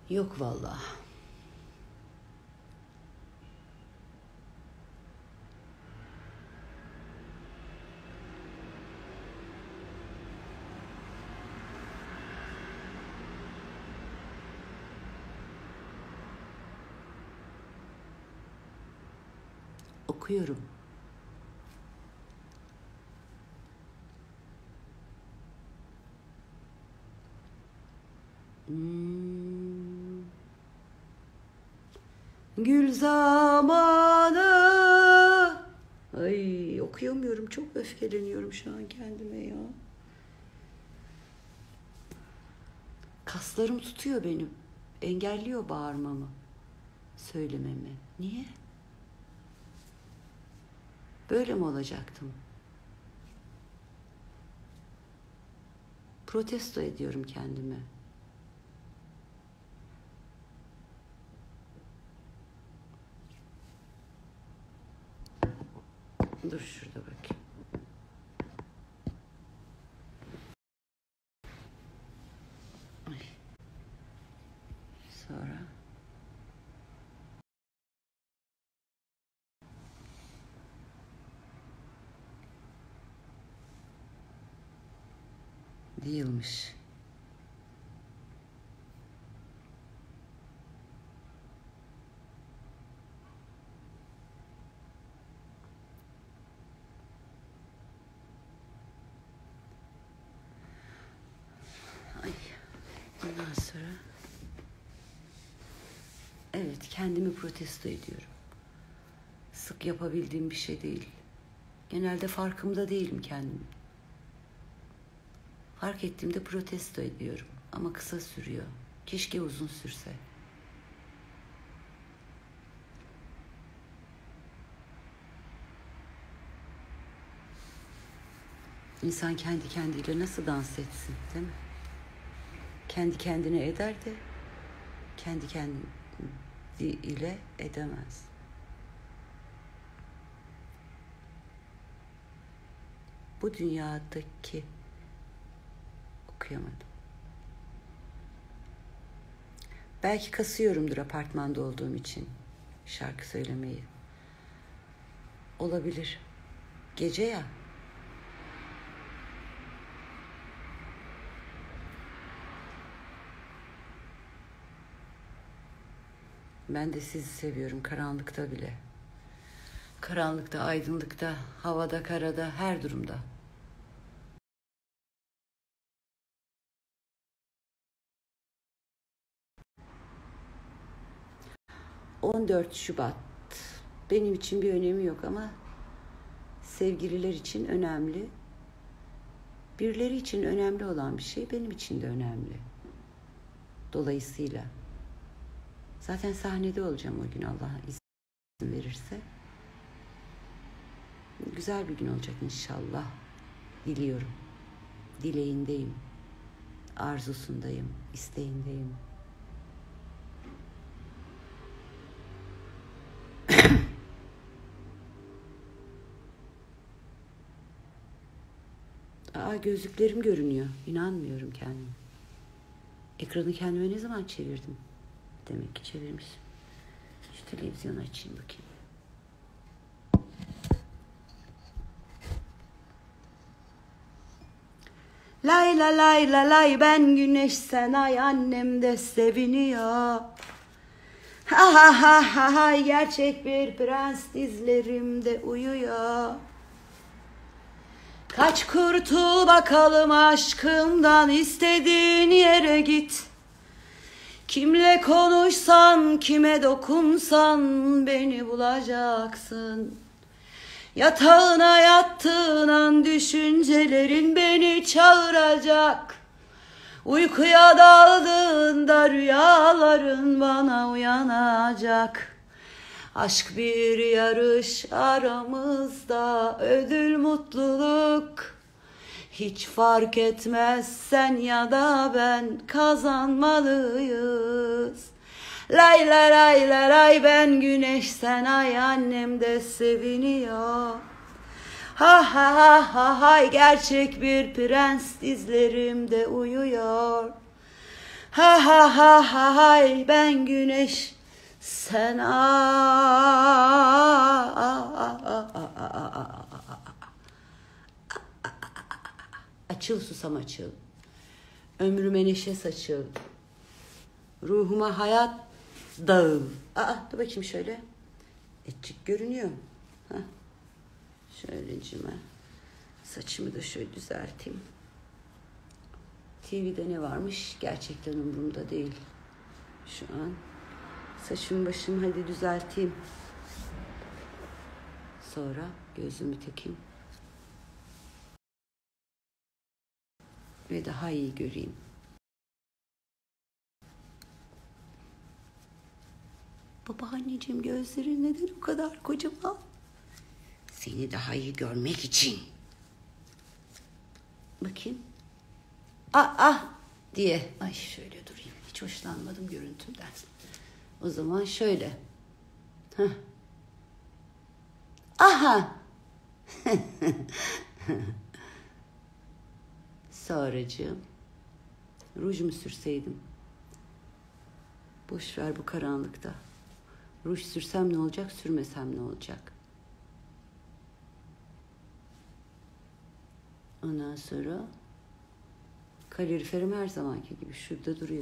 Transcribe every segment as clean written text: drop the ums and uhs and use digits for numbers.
Yok vallahi. Okuyorum. Gül zamanı. Ay, okuyamıyorum. Çok öfkeleniyorum şu an kendime ya. Kaslarım tutuyor benim. Engelliyor bağırmamı, söylememi. Niye? Böyle mi olacaktım? Protesto ediyorum kendimi. Dur şurada bakayım. Ay. Sonra. Değilmiş. Ay. Ondan sonra. Evet, kendimi protesto ediyorum. Sık yapabildiğim bir şey değil. Genelde farkında değilim kendim. Fark ettiğimde protesto ediyorum. Ama kısa sürüyor. Keşke uzun sürse. İnsan kendi kendiyle nasıl dans etsin, değil mi? Kendi kendine eder de kendi kendiyle edemez. Bu dünyadaki okuyamadım. Belki kasıyorumdur apartmanda olduğum için şarkı söylemeyi. Olabilir. Gece ya. Ben de sizi seviyorum karanlıkta bile. Karanlıkta, aydınlıkta, havada, karada, her durumda. ...14 Şubat... benim için bir önemi yok ama... sevgililer için önemli. Birileri için önemli olan bir şey benim için de önemli. Dolayısıyla... zaten sahnede olacağım o gün, Allah izin verirse. Güzel bir gün olacak inşallah. Diliyorum. Dileğindeyim. Arzusundayım. İsteğindeyim. Gözlüklerim görünüyor. İnanmıyorum kendim. Ekranı kendime ne zaman çevirdim? Demek ki çevirmişim. Şu televizyonu açayım bakayım. Lay la lay la lay, ben güneş sen ay, annem de seviniyor. Ha ha ha ha ha, gerçek bir prens dizlerimde uyuyor. Kaç kurtul bakalım aşkımdan, istediğin yere git. Kimle konuşsan, kime dokunsan beni bulacaksın. Yatağına yattığın an düşüncelerin beni çağıracak. Uykuya daldığında rüyaların bana uyanacak. Aşk bir yarış, aramızda ödül mutluluk. Hiç fark etmez, sen ya da ben kazanmalıyız. Lay la lay la lay, ben güneş sen ay, annem de seviniyor. Ha ha ha ha hay, gerçek bir prens dizlerimde uyuyor. Ha ha ha ha hay ben güneş sen açıl susam açıl. Ömrüme neşe saçıl. Ruhuma hayat dağıl. Dur bakayım şöyle. Etçik görünüyor. Hah. Şöylecime. Saçımı da şöyle düzelteyim. TV'de ne varmış? Gerçekten umurumda değil. Şu an. Saçımı başımı hadi düzelteyim. Sonra gözümü takayım. Ve daha iyi göreyim. Babaanneciğim gözlerin neden o kadar kocaman? Seni daha iyi görmek için. Bakayım. Diye. Ay şöyle durayım. Hiç hoşlanmadım görüntümden. O zaman şöyle. Heh. Aha. Sonracığım. Ruj mu sürseydim? Boş ver bu karanlıkta. Ruj sürsem ne olacak, sürmesem ne olacak? Ondan sonra kaloriferim her zamanki gibi şurada duruyor.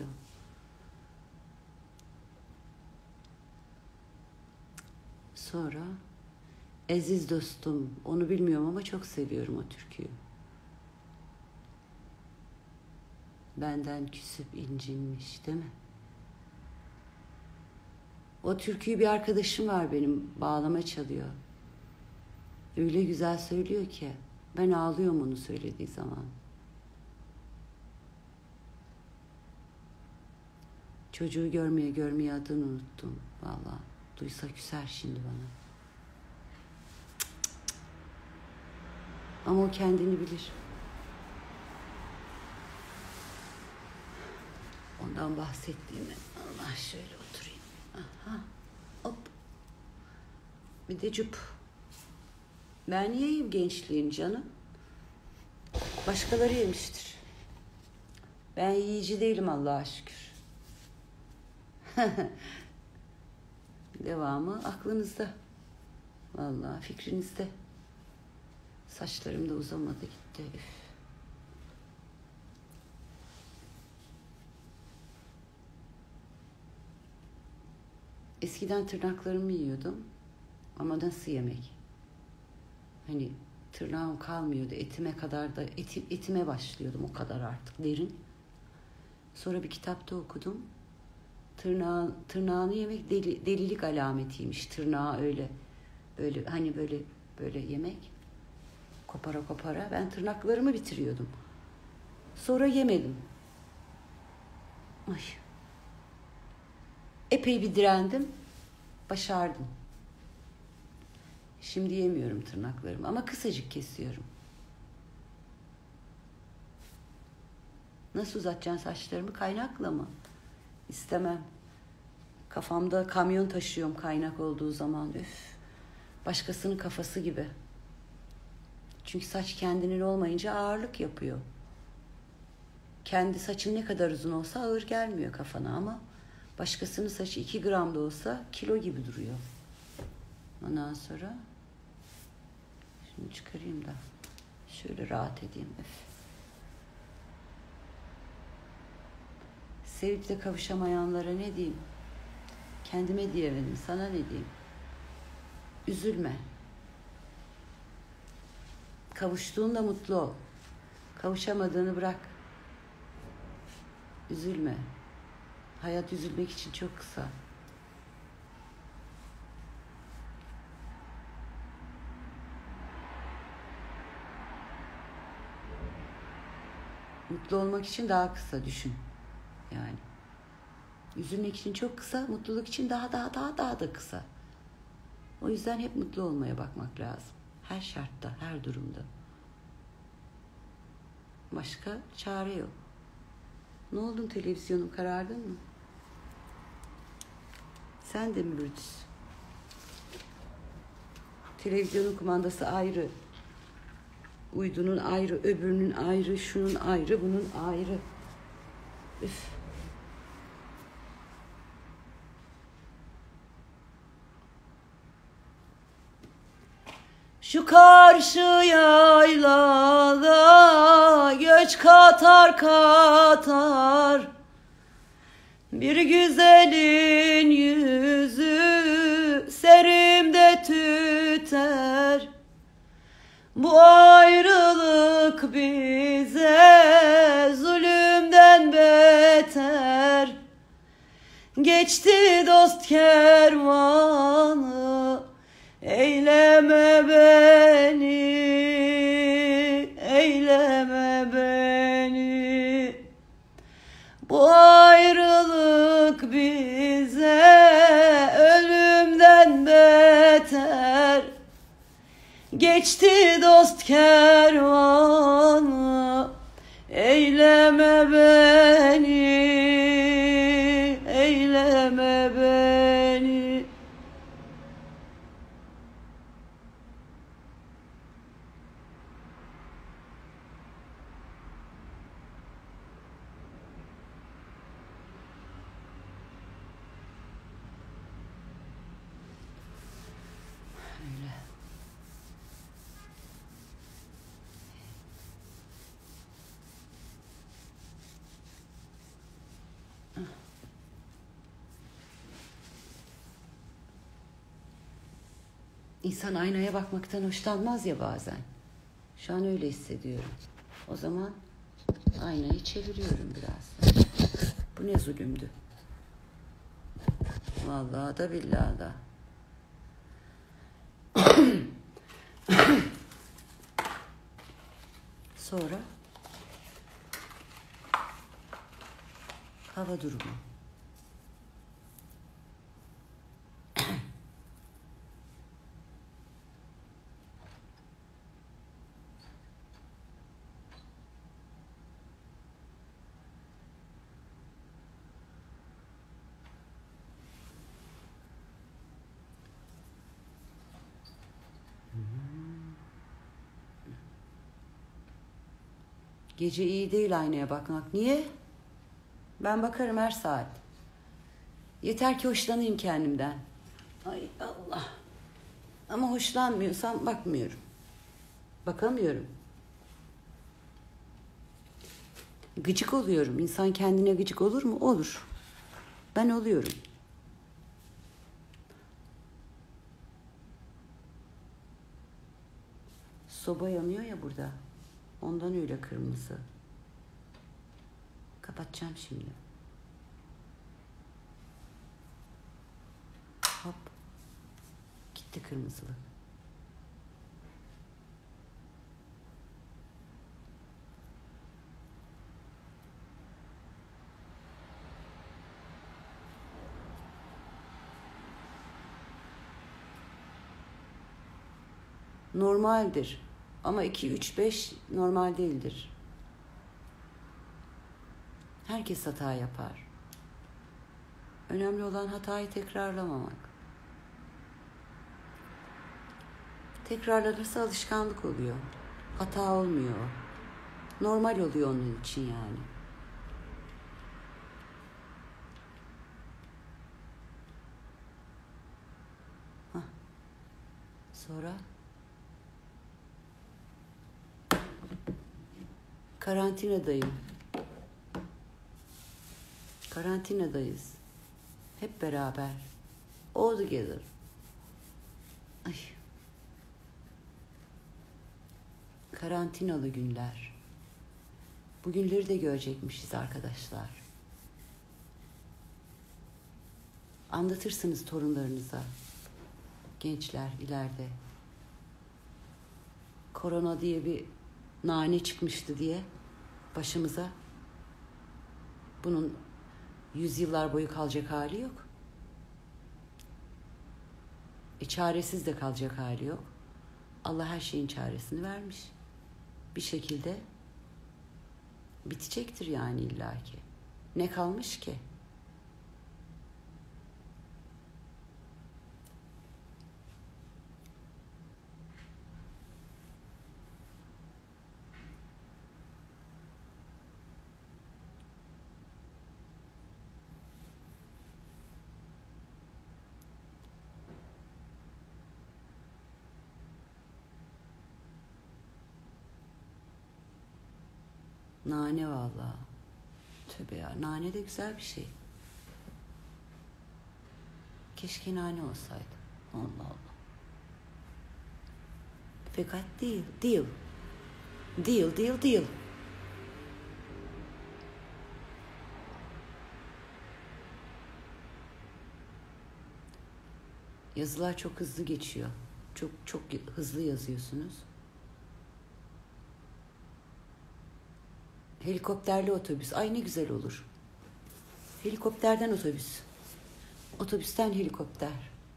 Sonra Aziz dostum, onu bilmiyorum ama çok seviyorum o türküyü. Benden küsüp incinmiş, değil mi? O türküyü bir arkadaşım var benim, bağlama çalıyor. Öyle güzel söylüyor ki ben ağlıyorum onu söylediği zaman. Çocuğu görmeye adını unuttum vallahi. Duysa küser şimdi bana. Ama o kendini bilir. Ondan bahsettiğimi. Allah şöyle oturayım. Aha. Hop. Bir de cüp. Ben yiyeyim gençliğin canım. Başkaları yemiştir. Ben yiyici değilim Allah'a şükür. Devamı aklınızda. Vallahi fikrinizde. Saçlarım da uzamadı gitti. Üf. Eskiden tırnaklarımı yiyordum. Ama nasıl yemek? Hani tırnağım kalmıyordu. Etime kadar da etime başlıyordum o kadar artık derin. Sonra bir kitapta okudum. Tırnağını yemek delilik alametiymiş. Tırnağı öyle hani böyle yemek kopara ben tırnaklarımı bitiriyordum. Sonra yemedim. Ay. Epey bir direndim. Başardım. Şimdi yemiyorum tırnaklarımı ama kısacık kesiyorum. Nasıl uzatacaksın saçlarımı? Kaynakla mı? İstemem. Kafamda kamyon taşıyorum kaynak olduğu zaman. Üf. Başkasının kafası gibi. Çünkü saç kendinin olmayınca ağırlık yapıyor. Kendi saçın ne kadar uzun olsa ağır gelmiyor kafana ama başkasının saçı 2 gram da olsa kilo gibi duruyor. Ondan sonra şunu çıkarayım da şöyle rahat edeyim. Öf. Sevip de kavuşamayanlara ne diyeyim? Kendime diyemedim. Sana ne diyeyim? Üzülme. Kavuştuğunda mutlu ol. Kavuşamadığını bırak. Üzülme. Hayat üzülmek için çok kısa. Mutlu olmak için daha kısa düşün. Yani. Üzülmek için çok kısa, mutluluk için daha da kısa. O yüzden hep mutlu olmaya bakmak lazım. Her şartta, her durumda. Başka çare yok. Ne oldun televizyonum, karardın mı? Sen de mi Brutus? Televizyonun kumandası ayrı. Uydunun ayrı, öbürünün ayrı, şunun ayrı, bunun ayrı. Üf. Şu karşı yaylada göç katar katar, bir güzelin yüzü serimde tüter. Bu ayrılık bize zulümden beter. Geçti dost kervanı, eyleme beni, eyleme beni. Bu ayrılık bize ölümden beter. Geçti dost kervanı, eyleme beni, eyleme beni. Öyle. İnsan aynaya bakmaktan hoşlanmaz ya bazen. Şu an öyle hissediyorum. O zaman aynayı çeviriyorum biraz. Bu ne zulümdü. Vallahi da billahi da. Sonra hava durumu. Gece iyi değil aynaya bakmak. Niye? Ben bakarım her saat. Yeter ki hoşlanayım kendimden. Ay Allah. Ama hoşlanmıyorsam bakmıyorum. Bakamıyorum. Gıcık oluyorum. İnsan kendine gıcık olur mu? Olur. Ben oluyorum. Soba yanıyor ya burada. Ondan öyle kırmızı. Kapatacağım şimdi. Hop. Gitti kırmızılık. Normaldir. Ama 2, 3, 5 normal değildir. Herkes hata yapar. Önemli olan hatayı tekrarlamamak. Tekrarlanırsa alışkanlık oluyor. Hata olmuyor. Normal oluyor onun için yani. Hah. Sonra karantinadayım. Karantinadayız. Hep beraber. All together. Ay. Karantinalı günler. Bu günleri de görecekmişiz arkadaşlar. Anlatırsınız torunlarınıza. Gençler ileride. Korona diye bir nane çıkmıştı diye başımıza. Bunun yüzyıllar boyu kalacak hali yok. Çaresiz de kalacak hali yok. Allah her şeyin çaresini vermiş. Bir şekilde bitecektir yani illaki. Ne kalmış ki? Nane vallahi. Tövbe ya, nane de güzel bir şey. Keşke nane olsaydı. Allah Allah. Fakat değil. Değil. Yazılar çok hızlı geçiyor. Çok hızlı yazıyorsunuz. Helikopterli otobüs. Ay ne güzel olur. Helikopterden otobüs. Otobüsten helikopter.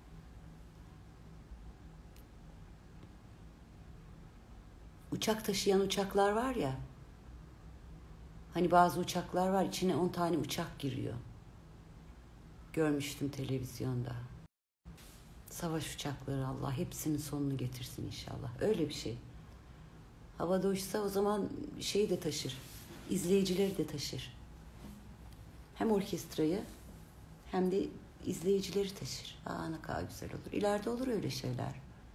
Uçak taşıyan uçaklar var ya. Hani bazı uçaklar var, içine 10 tane uçak giriyor. Görmüştüm televizyonda. Savaş uçakları, Allah hepsinin sonunu getirsin inşallah. Öyle bir şey. Havada uçsa o zaman şeyi de taşır. İzleyicileri de taşır. Hem orkestrayı hem de izleyicileri taşır. Aa ne kadar güzel olur. İleride olur öyle şeyler.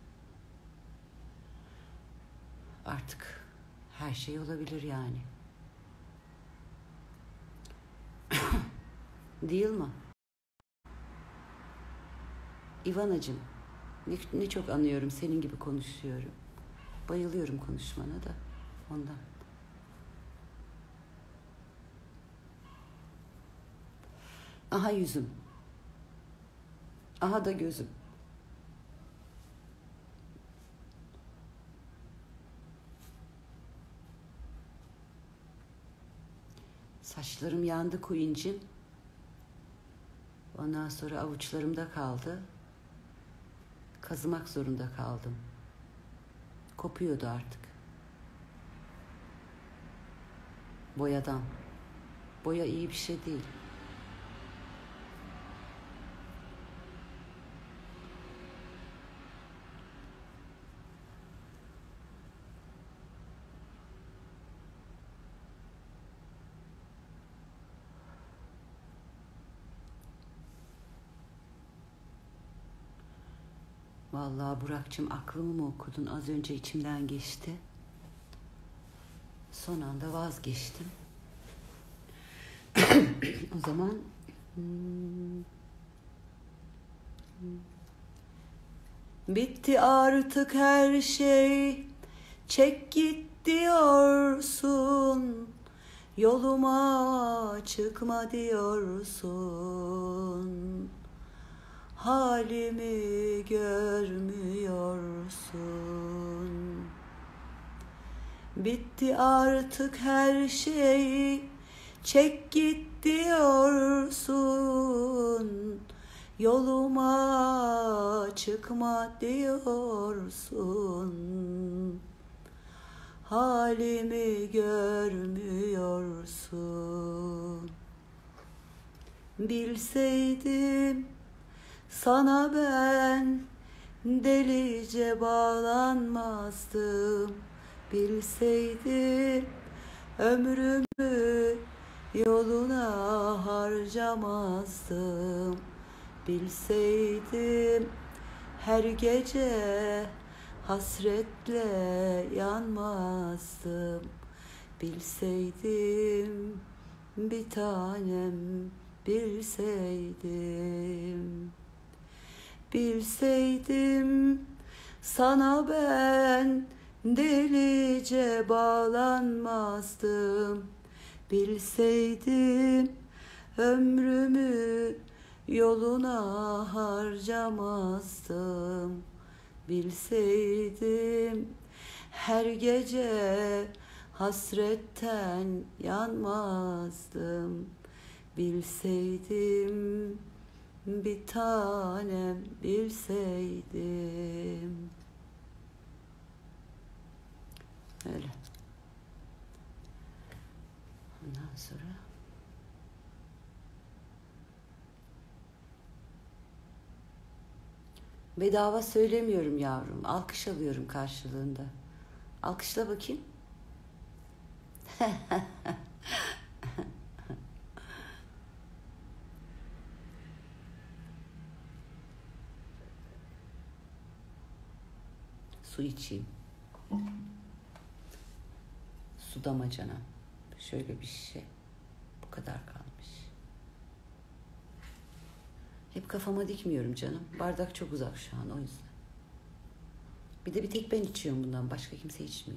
Artık her şey olabilir yani. Değil mi? İvanacığım, ne çok anıyorum, senin gibi konuşuyorum. Bayılıyorum konuşmana da ondan. Aha yüzüm. Aha da gözüm. Saçlarım yandı Queen'cim. Ondan sonra avuçlarımda kaldı. Kazımak zorunda kaldım. Kopuyordu artık. Boyadan. Boya iyi bir şey değil. Vallahi Burak'cığım, aklımı mı okudun? Az önce içimden geçti. Son anda vazgeçtim. O zaman bitti artık her şey. Çek git diyorsun. Yoluma çıkma diyorsun. Halimi görmüyorsun. Bitti artık her şey. Çek git diyorsun. Yoluma çıkma diyorsun. Halimi görmüyorsun. Bilseydim sana ben delice bağlanmazdım. Bilseydim ömrümü yoluna harcamazdım. Bilseydim her gece hasretle yanmazdım. Bilseydim bir tanem, bilseydim. Bilseydim sana ben delice bağlanmazdım. Bilseydim ömrümü yoluna harcamazdım. Bilseydim her gece hasretten yanmazdım. Bilseydim bir tanem, bilseydim. Öyle. Ondan sonra bedava söylemiyorum yavrum. Alkış alıyorum karşılığında. Alkışla bakayım. Su içeyim. Su damacana. Şöyle bir şişe. Bu kadar kalmış. Hep kafama dikmiyorum canım. Bardak çok uzak şu an o yüzden. Bir de bir tek ben içiyorum bundan. Başka kimse içmiyor.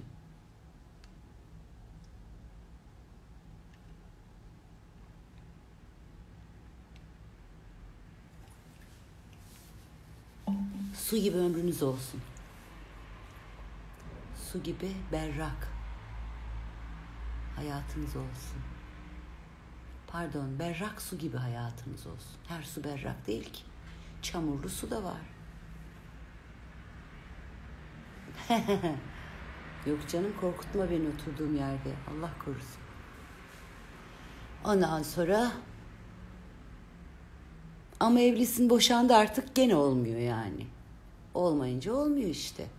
Su gibi ömrünüz olsun. Su gibi berrak hayatınız olsun. Pardon, berrak su gibi hayatınız olsun. Her su berrak değil ki. Çamurlu su da var. Yok canım, korkutma beni oturduğum yerde. Allah korusun. Ondan sonra ama evlisin, boşandı, artık gene olmuyor yani. Olmayınca olmuyor işte.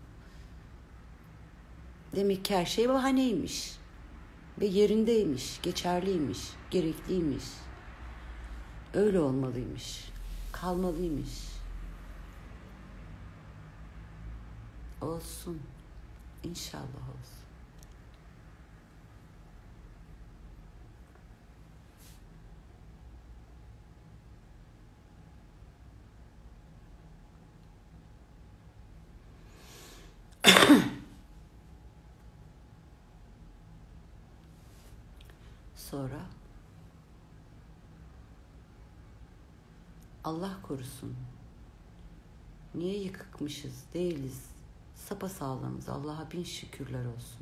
Demek ki her şey bahaneymiş. Ve yerindeymiş, geçerliymiş, gerekliymiş. Öyle olmalıymış, kalmalıymış. Olsun, İnşallah olsun. Sonra Allah korusun. Niye yıkıkmışız? Değiliz. Sapasağlamız. Allah'a bin şükürler olsun.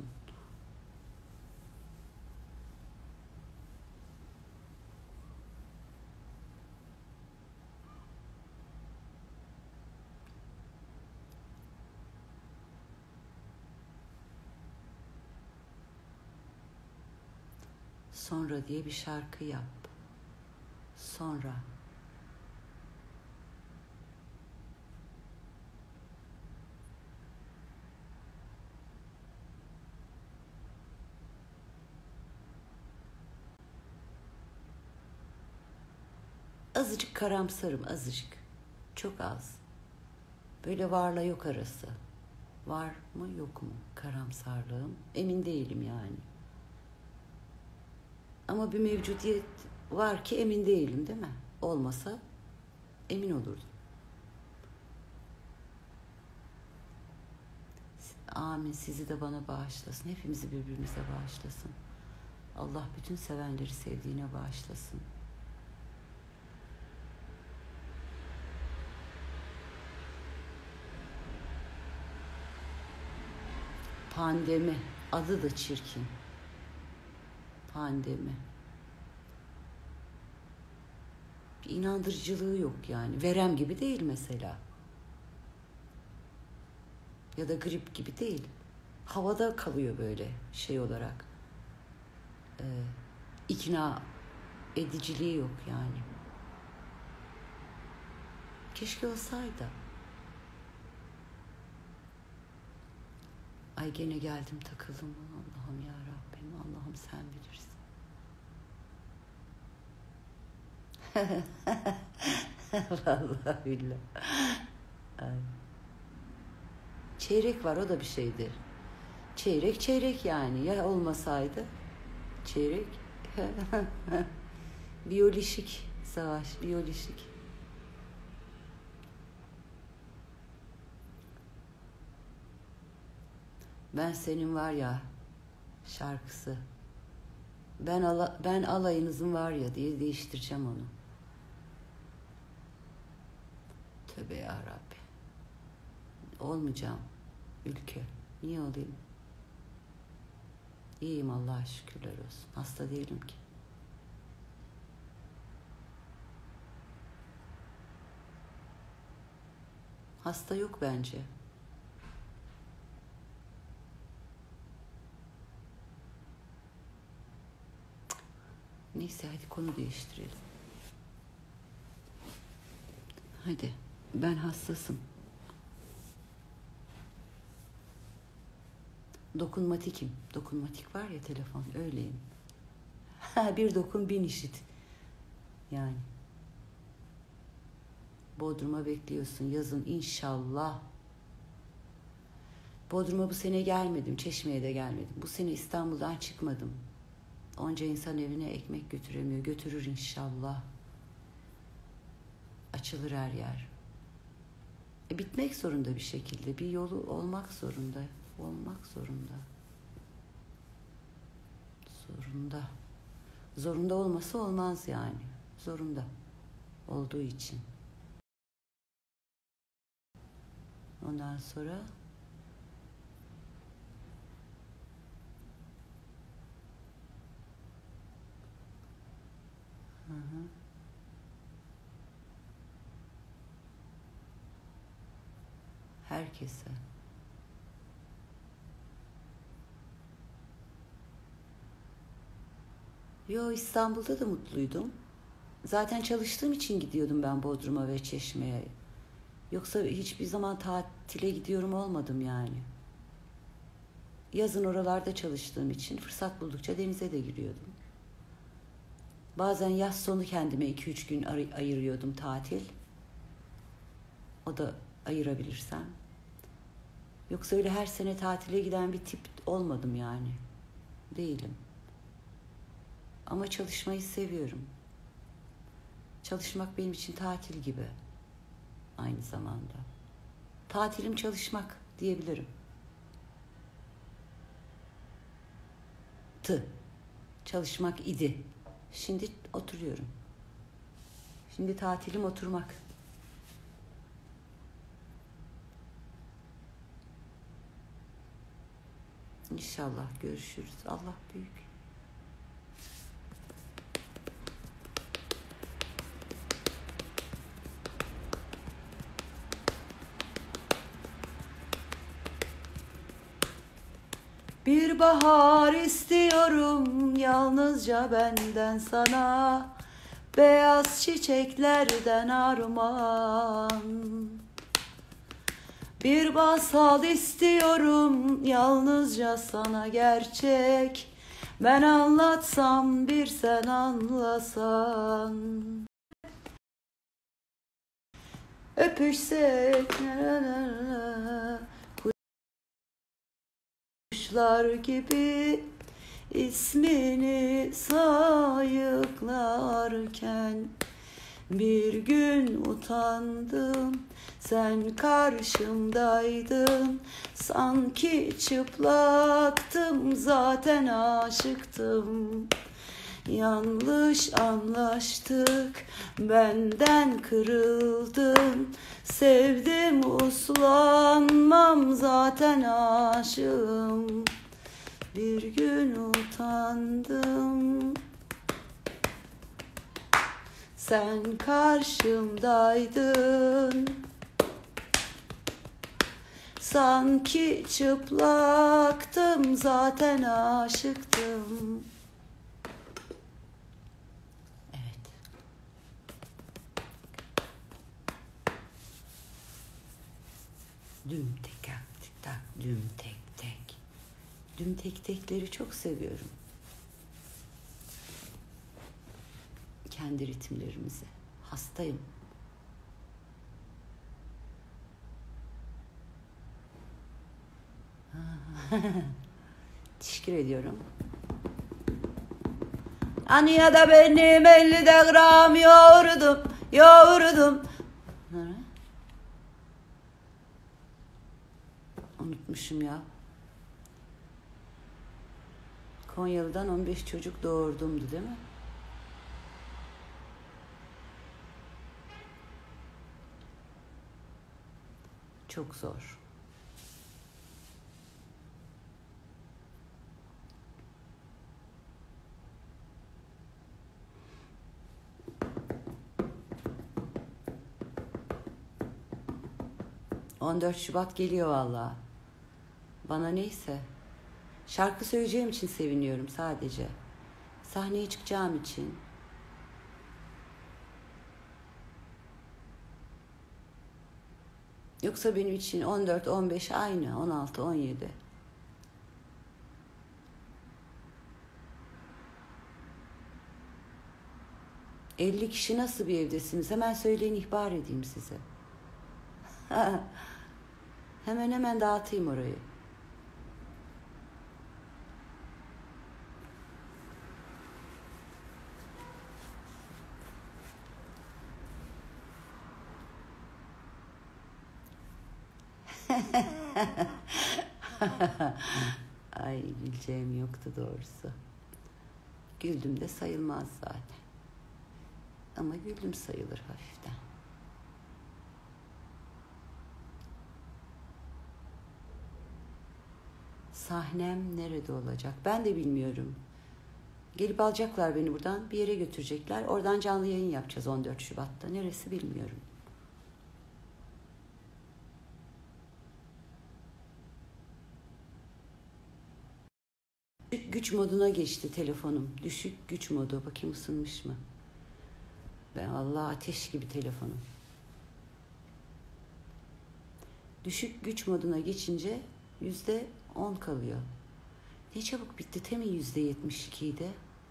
Sonra diye bir şarkı yap. Sonra. Azıcık karamsarım, azıcık. Çok az. Böyle varla yok arası. Var mı yok mu karamsarlığım? Emin değilim yani. Ama bir mevcudiyet var ki emin değilim, değil mi? Olmasa emin olurdum. Amin. Sizi de bana bağışlasın. Hepimizi birbirimize bağışlasın. Allah bütün sevenleri sevdiğine bağışlasın. Pandemi. Adı da çirkin. Pandemi. Bir inandırıcılığı yok yani. Verem gibi değil mesela. Ya da grip gibi değil. Havada kalıyor böyle şey olarak. İkna ediciliği yok yani. Keşke olsaydı. Ay gene geldim takıldım. Allah'ım ya Rabbim, Allah'ım sen bilirsin. Vallahi billahi. Ay. Çeyrek var, o da bir şeydir. Çeyrek çeyrek yani. Ya olmasaydı çeyrek. Biyolojik savaş, biyolojik. Ben senin var ya şarkısı. Ben alayınızın var ya diye değiştireceğim onu. Tövbe ya Rabbi. Olmayacağım ülke. Niye olayım? İyiyim, Allah'a şükürler olsun. Hasta değilim ki. Hasta yok bence. Neyse hadi konu değiştirelim. Hadi, ben hassasım. Dokunmatikim. Dokunmatik var ya telefon, öyleyim. Bir dokun bin işit. Yani. Bodrum'a bekliyorsun yazın inşallah. Bodrum'a bu sene gelmedim. Çeşme'ye de gelmedim. Bu sene İstanbul'dan çıkmadım. Onca insan evine ekmek götüremiyor. Götürür inşallah. Açılır her yer. Bitmek zorunda bir şekilde. Bir yolu olmak zorunda. Olmak zorunda. Zorunda. Zorunda olması olmaz yani. Zorunda. Olduğu için. Ondan sonra herkese. Yo, İstanbul'da da mutluydum. Zaten çalıştığım için gidiyordum ben Bodrum'a ve Çeşme'ye. Yoksa hiçbir zaman tatile gidiyorum olmadım yani. Yazın oralarda çalıştığım için fırsat buldukça denize de giriyordum. Bazen yaz sonu kendime 2-3 gün ayırıyordum tatil. O da ayırabilirsem. Yoksa öyle her sene tatile giden bir tip olmadım yani. Değilim. Ama çalışmayı seviyorum. Çalışmak benim için tatil gibi. Aynı zamanda. Tatilim çalışmak diyebilirim. Çalışmak idi. Şimdi oturuyorum. Şimdi tatilim oturmak. İnşallah görüşürüz. Allah büyük. Bir bahar istiyorum yalnızca benden sana, beyaz çiçeklerden armağan. Bir masal istiyorum yalnızca sana gerçek, ben anlatsam bir sen anlasan. Öpüşsek kuşlar gibi ismini sayıklarken, bir gün utandım, sen karşımdaydın, sanki çıplaktım, zaten aşıktım. Yanlış anlaştık, benden kırıldın, sevdim uslanmam, zaten aşığım. Bir gün utandım, sen karşımdaydın, sanki çıplaktım, zaten aşıktım. Evet. Düm tek tak, düm tek tek. Düm tek tekleri çok seviyorum. Kendi ritimlerimize. Hastayım. Teşekkür ediyorum. Anıya da benim 50 gram yoğurdum. Unutmuşum ya. Konyalı'dan 15 çocuk doğurdumdu değil mi? Çok zor. ...14 Şubat geliyor vallahi. Bana neyse. Şarkı söyleyeceğim için seviniyorum sadece. Sahneye çıkacağım için. Yoksa benim için 14, 15 aynı. 16, 17. ...50 kişi nasıl bir evdesiniz? Hemen söyleyin, ihbar edeyim size. Hemen dağıtayım orayı. Ay, güleceğim yoktu doğrusu. Güldüm de sayılmaz zaten. Ama güldüm sayılır hafiften. Sahnem nerede olacak? Ben de bilmiyorum. Gelip alacaklar beni buradan. Bir yere götürecekler. Oradan canlı yayın yapacağız 14 Şubat'ta. Neresi bilmiyorum. Düşük güç moduna geçti telefonum. Düşük güç modu. Bakayım ısınmış mı? Ben Allah ateş gibi telefonum. Düşük güç moduna geçince %10 kalıyor. Ne çabuk bitti. Temin %72'ydi.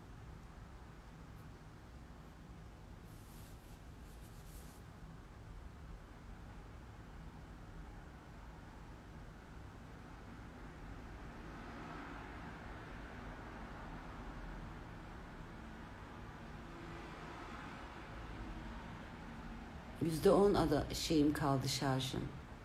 %10 şeyim kaldı, şarjım.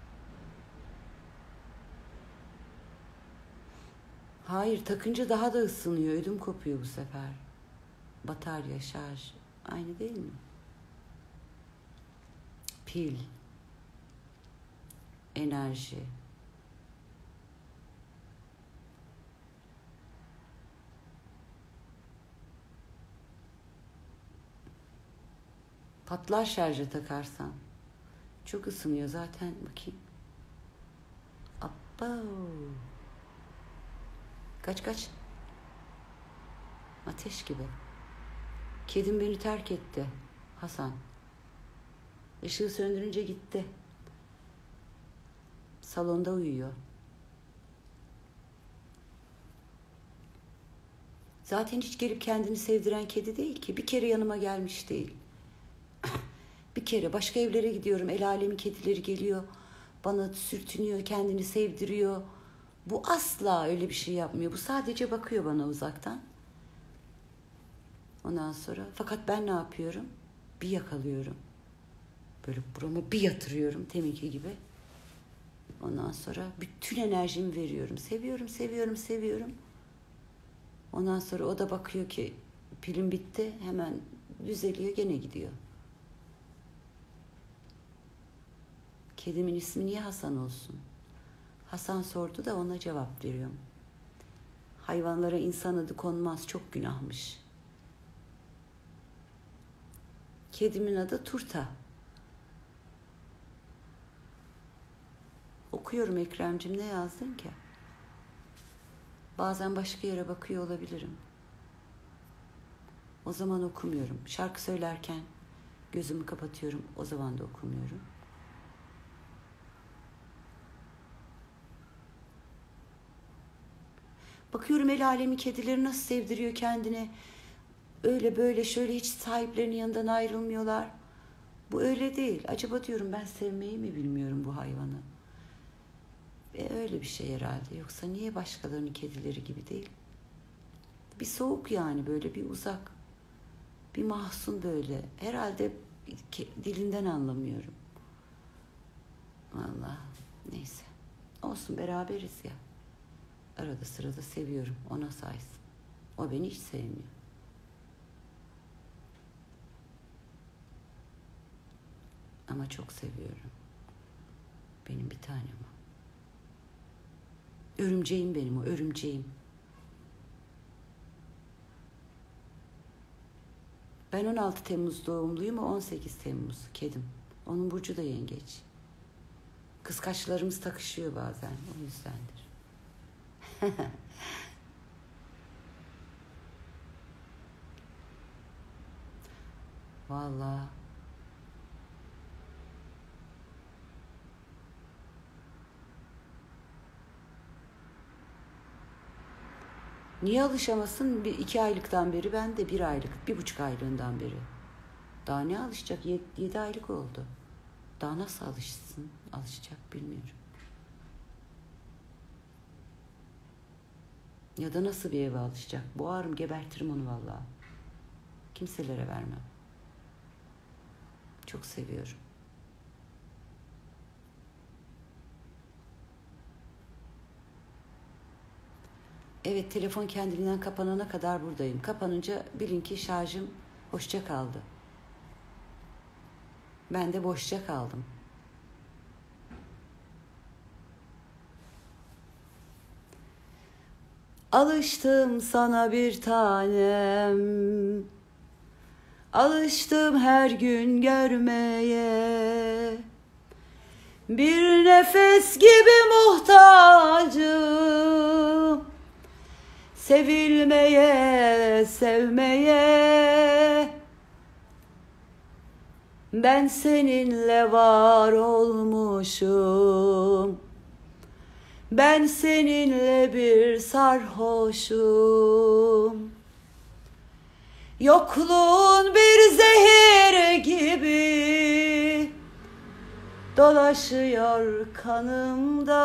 Hayır, takınca daha da ısınıyor. Ödüm kopuyor bu sefer. Batarya, şarj. Aynı değil mi? Pil. Enerji. Patlar şarja takarsan. Çok ısınıyor zaten. Bakayım. Abba. Kaç. Ateş gibi. Kedim beni terk etti. Hasan. Işığı söndürünce gitti. Salonda uyuyor. Zaten hiç gelip kendini sevdiren kedi değil ki. Bir kere yanıma gelmiş değil. Bir kere başka evlere gidiyorum. El alemin kedileri geliyor. Bana sürtünüyor, kendini sevdiriyor. Bu asla öyle bir şey yapmıyor. Bu sadece bakıyor bana uzaktan. Ondan sonra fakat ben ne yapıyorum? Bir yakalıyorum. Böyle burama bir yatırıyorum teminki gibi. Ondan sonra bütün enerjimi veriyorum. Seviyorum. Ondan sonra o da bakıyor ki pilim bitti. Hemen düzeliyor, gene gidiyor. Kedimin ismi niye Hasan olsun? Hasan sordu da ona cevap veriyorum. Hayvanlara insan adı konmaz, çok günahmış. Kedimin adı Turta. Okuyorum Ekrem'cim, ne yazdın ki? Bazen başka yere bakıyor olabilirim. O zaman okumuyorum. Şarkı söylerken gözümü kapatıyorum. O zaman da okumuyorum. Bakıyorum el alemi kedileri nasıl sevdiriyor kendini. Öyle böyle şöyle hiç sahiplerinin yanından ayrılmıyorlar. Bu öyle değil. Acaba diyorum ben sevmeyi mi bilmiyorum bu hayvanı? Öyle bir şey herhalde. Yoksa niye başkalarının kedileri gibi değil? Bir soğuk yani, böyle bir uzak. Bir mahzun böyle. Herhalde dilinden anlamıyorum. Vallahi neyse. Olsun, beraberiz ya. Arada sırada seviyorum. Ona saysın. O beni hiç sevmiyor. Ama çok seviyorum. Benim bir tanem o. Örümceğim benim o, örümceğim. Ben 16 Temmuz doğumluyum, o 18 Temmuz kedim. Onun burcu da yengeç. Kıskaçlarımız takışıyor bazen, o yüzdendir. Vallahi. Niye alışamasın? 2 aylıktan beri, ben de 1 aylık, 1,5 aylığından beri. Daha ne alışacak? 7 aylık oldu. Daha nasıl alışacak bilmiyorum. Ya da nasıl bir eve alışacak? Boğarım, gebertirim onu vallahi. Kimselere vermem. Çok seviyorum. Evet, telefon kendiliğinden kapanana kadar buradayım. Kapanınca bilin ki şarjım hoşça kaldı. Ben de boşça kaldım. Alıştım sana bir tanem. Alıştım her gün görmeye. Bir nefes gibi muhtacım. Sevilmeye, sevmeye. Ben seninle var olmuşum. Ben seninle bir sarhoşum. Yokluğun bir zehir gibi dolaşıyor kanımda.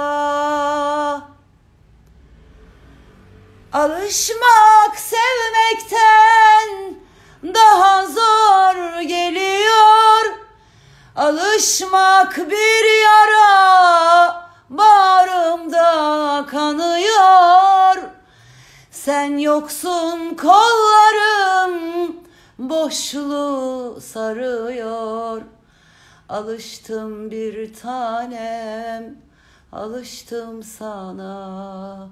Alışmak sevmekten daha zor geliyor. Alışmak bir yara bağrımda kanıyor. Sen yoksun, kollarım boşluğu sarıyor. Alıştım bir tanem, alıştım sana.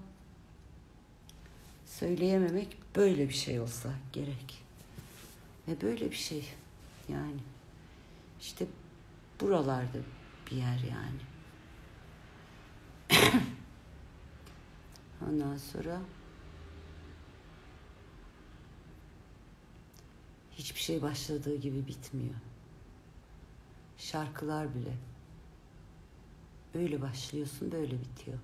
Söyleyememek böyle bir şey olsa gerek. Ve böyle bir şey yani. İşte buralarda bir yer yani. Ondan sonra hiçbir şey başladığı gibi bitmiyor. Şarkılar bile. Öyle başlıyorsun, böyle bitiyor.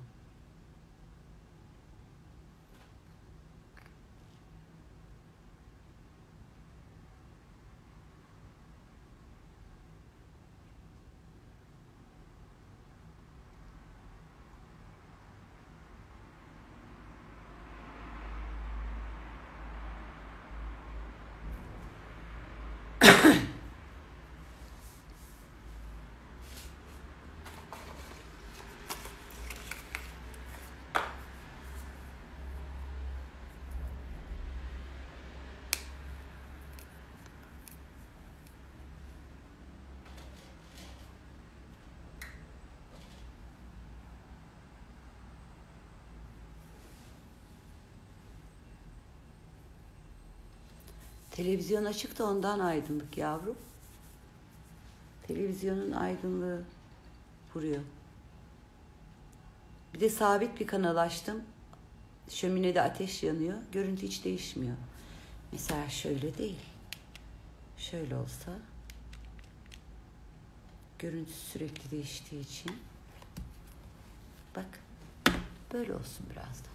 Televizyon açık da ondan aydınlık yavrum. Televizyonun aydınlığı vuruyor. Bir de sabit bir kanal açtım. Şöminede ateş yanıyor. Görüntü hiç değişmiyor. Mesela şöyle değil. Şöyle olsa görüntü sürekli değiştiği için bak böyle olsun birazdan.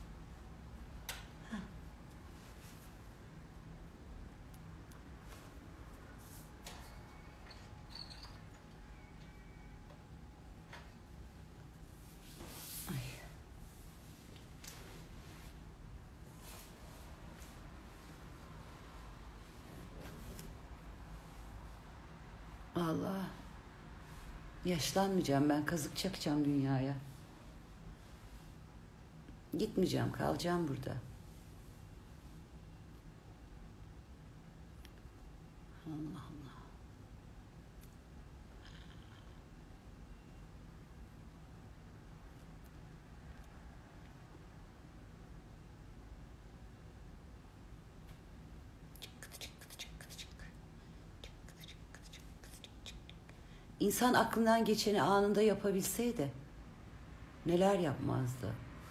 Vallahi yaşlanmayacağım, ben kazık çakacağım dünyaya. Gitmeyeceğim, kalacağım burada. Allah Allah. İnsan aklından geçeni anında yapabilseydi neler yapmazdı.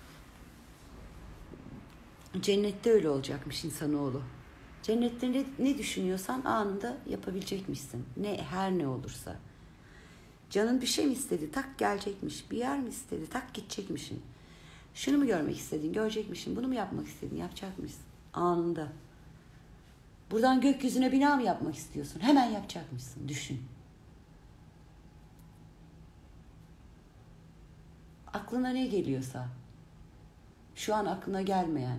Cennette öyle olacakmış insanoğlu. Cennette ne düşünüyorsan anında yapabilecekmişsin. Her ne olursa. Canın bir şey mi istedi? Tak gelecekmiş. Bir yer mi istedi? Tak gidecekmişsin. Şunu mu görmek istedin? Görecekmişsin. Bunu mu yapmak istedin? Yapacakmışsın. Anında. Buradan gökyüzüne bina mı yapmak istiyorsun? Hemen yapacakmışsın. Düşün. Aklına ne geliyorsa. Şu an aklına gelmeyen.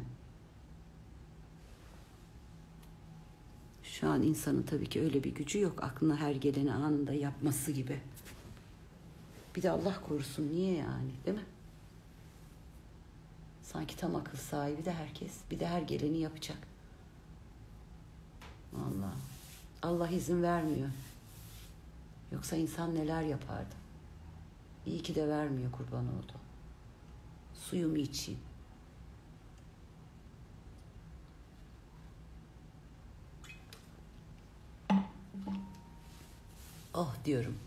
Şu an insanın tabii ki öyle bir gücü yok. Aklına her geleni anında yapması gibi. Bir de Allah korusun, niye yani, değil mi? Sanki tam akıl sahibi de herkes. Bir de her geleni yapacak. Vallahi Allah izin vermiyor. Yoksa insan neler yapardı. İyi ki de vermiyor, kurban oldu. Suyumu içeyim. Oh diyorum.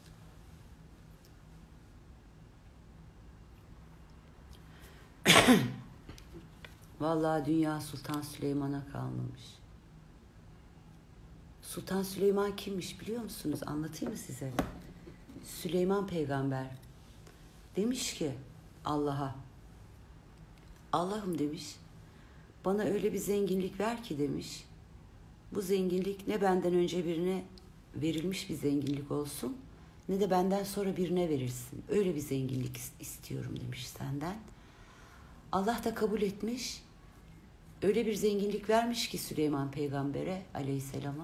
Vallahi dünya Sultan Süleyman'a kalmamış. Sultan Süleyman kimmiş biliyor musunuz? Anlatayım mı size? Süleyman peygamber demiş ki Allah'a, Allah'ım demiş, bana öyle bir zenginlik ver ki demiş, bu zenginlik ne benden önce birine verilmiş bir zenginlik olsun, ne de benden sonra birine verirsin. Öyle bir zenginlik istiyorum demiş senden. Allah da kabul etmiş. Öyle bir zenginlik vermiş ki Süleyman peygambere aleyhisselama.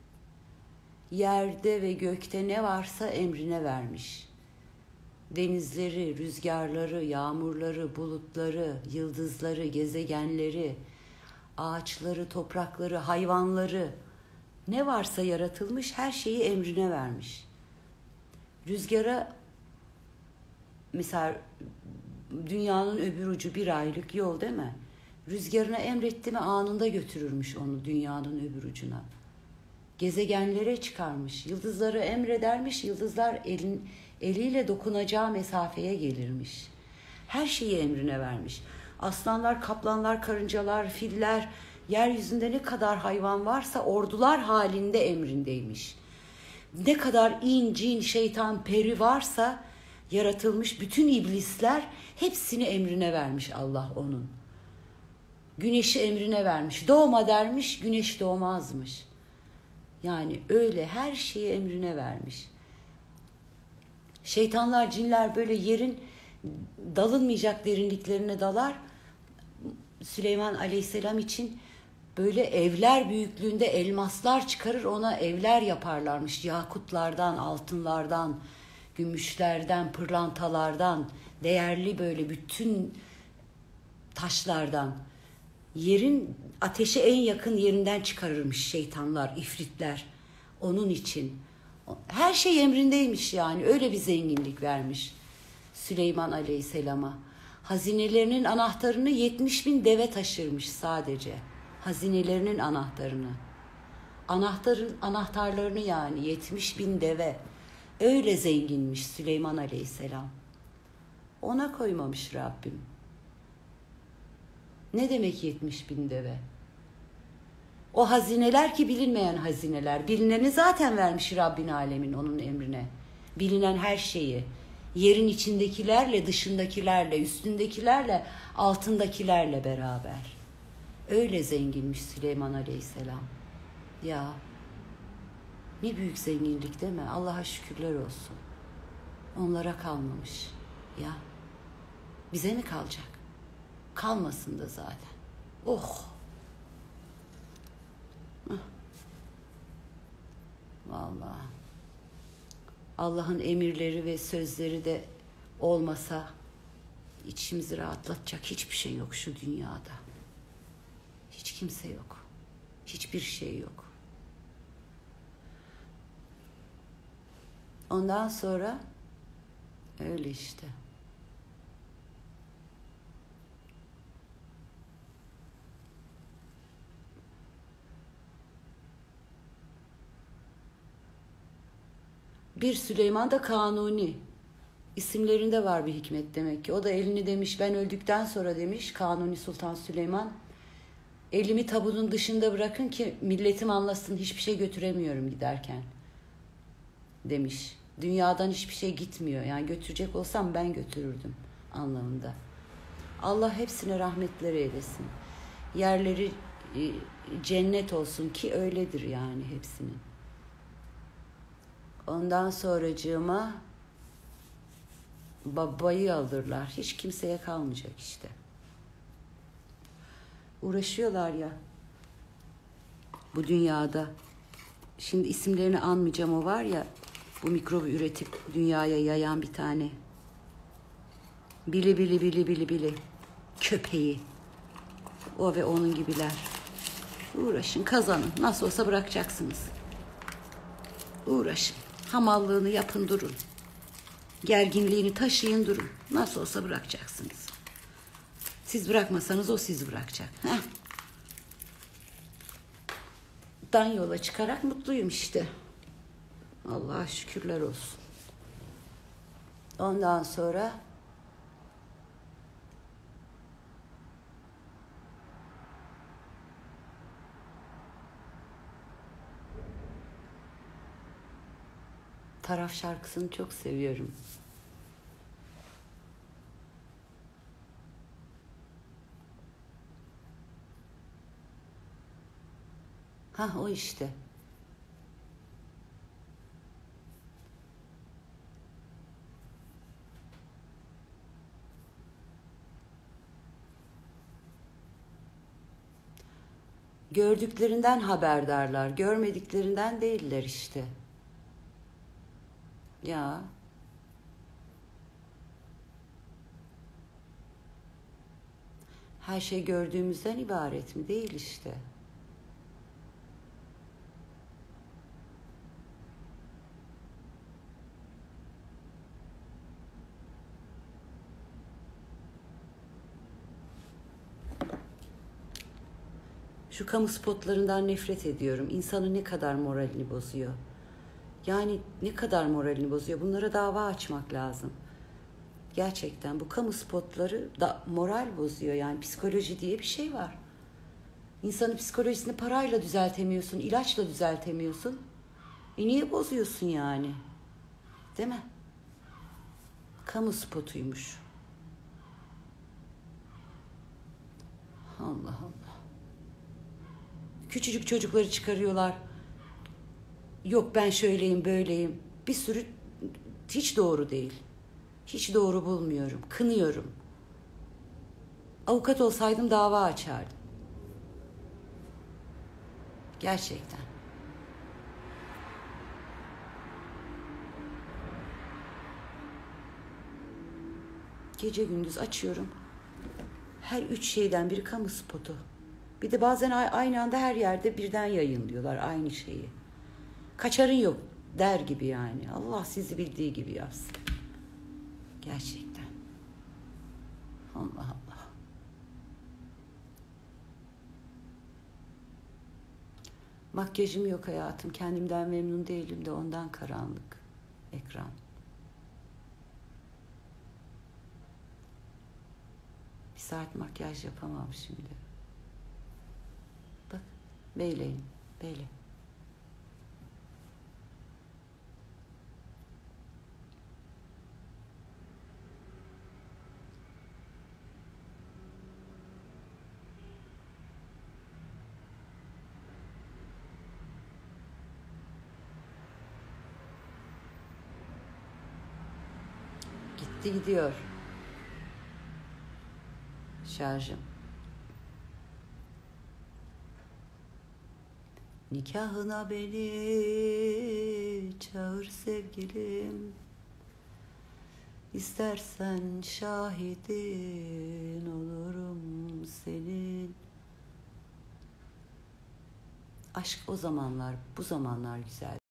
Yerde ve gökte ne varsa emrine vermiş. Denizleri, rüzgarları, yağmurları, bulutları, yıldızları, gezegenleri, ağaçları, toprakları, hayvanları, ne varsa yaratılmış her şeyi emrine vermiş. Rüzgara mesela dünyanın öbür ucu 1 aylık yol değil mi? Rüzgarına emretti mi anında götürürmüş onu dünyanın öbür ucuna. Gezegenlere çıkarmış. Yıldızları emredermiş. Yıldızlar eliyle dokunacağı mesafeye gelirmiş. Her şeyi emrine vermiş. Aslanlar, kaplanlar, karıncalar, filler, yeryüzünde ne kadar hayvan varsa ordular halinde emrindeymiş. Ne kadar in, cin, şeytan, peri varsa yaratılmış bütün iblisler hepsini emrine vermiş Allah onun. Güneşi emrine vermiş. Doğma dermiş, güneş doğmazmış. Yani öyle her şeyi emrine vermiş. Şeytanlar, cinler böyle yerin dalınmayacak derinliklerine dalar. Süleyman Aleyhisselam için böyle evler büyüklüğünde elmaslar çıkarır, ona evler yaparlarmış. Yakutlardan, altınlardan, gümüşlerden, pırlantalardan, değerli böyle bütün taşlardan. Yerin ateşe en yakın yerinden çıkarırmış şeytanlar, ifritler. Onun için. Her şey emrindeymiş yani. Öyle bir zenginlik vermiş Süleyman Aleyhisselam'a. Hazinelerinin anahtarını 70.000 deve taşırmış sadece. Hazinelerinin anahtarını. Anahtarlarını yani 70.000 deve. Öyle zenginmiş Süleyman Aleyhisselam. Ona koymamış Rabbim. Ne demek 70.000 deve? O hazineler ki bilinmeyen hazineler. Bilineni zaten vermiş Rabbin alemin onun emrine. Bilinen her şeyi. Yerin içindekilerle, dışındakilerle, üstündekilerle, altındakilerle beraber. Öyle zenginmiş Süleyman Aleyhisselam. Ya ne büyük zenginlik değil mi? Allah'a şükürler olsun. Onlara kalmamış. Ya bize mi kalacak? Kalmasın da zaten. Oh. Vallahi. Allah'ın emirleri ve sözleri de olmasa içimizi rahatlatacak hiçbir şey yok şu dünyada. Hiç kimse yok. Hiçbir şey yok. Ondan sonra öyle işte. Bir Süleyman da Kanuni. İsimlerinde var bir hikmet demek ki. O da elini demiş ben öldükten sonra demiş Kanuni Sultan Süleyman. Elimi tabunun dışında bırakın ki milletim anlasın hiçbir şey götüremiyorum giderken. Demiş. Dünyadan hiçbir şey gitmiyor. Yani götürecek olsam ben götürürdüm anlamında. Allah hepsine rahmetler eylesin. Yerleri cennet olsun ki öyledir yani hepsinin. Ondan sonracığıma babayı alırlar. Hiç kimseye kalmayacak işte. Uğraşıyorlar ya bu dünyada. Şimdi isimlerini anmayacağım, o var ya bu mikrobu üretip dünyaya yayan bir tane. Bili. köpeği. O ve onun gibiler. Uğraşın, kazanın. Nasıl olsa bırakacaksınız. Uğraşın. Hamallığını yapın, durun. Gerginliğini taşıyın, durun. Nasıl olsa bırakacaksınız. Siz bırakmasanız o sizi bırakacak. Heh. Dan yola çıkarak mutluyum işte. Allah'a şükürler olsun. Ondan sonra Taraf şarkısını çok seviyorum. Hah, o işte. Gördüklerinden haberdarlar, görmediklerinden değiller işte. Ya. Her şey gördüğümüzden ibaret mi? Değil işte. Şu kamu spotlarından nefret ediyorum. İnsanın ne kadar moralini bozuyor. Yani ne kadar moralini bozuyor. Bunlara dava açmak lazım. Gerçekten bu kamu spotları da moral bozuyor. Yani psikoloji diye bir şey var. İnsanın psikolojisini parayla düzeltemiyorsun, ilaçla düzeltemiyorsun. Niye bozuyorsun yani? Değil mi? Kamu spotuymuş. Allah Allah. Küçücük çocukları çıkarıyorlar. Yok ben şöyleyim, böyleyim. Bir sürü hiç doğru değil. Hiç doğru bulmuyorum. Kınıyorum. Avukat olsaydım dava açardım. Gerçekten. Gece gündüz açıyorum. Her 3 şeyden biri kamu spotu. Bir de bazen aynı anda her yerde birden yayınlıyorlar aynı şeyi. Kaçarın yok der gibi yani. Allah sizi bildiği gibi yapsın. Gerçekten. Allah Allah. Makyajım yok hayatım. Kendimden memnun değilim de ondan karanlık ekran. Bir saat makyaj yapamam şimdi. Bak, beyleyim, beyle. Gitti gidiyor. Şarjım. Nikahına beni çağır sevgilim. İstersen şahidin olurum senin. Aşk o zamanlar, bu zamanlar güzel.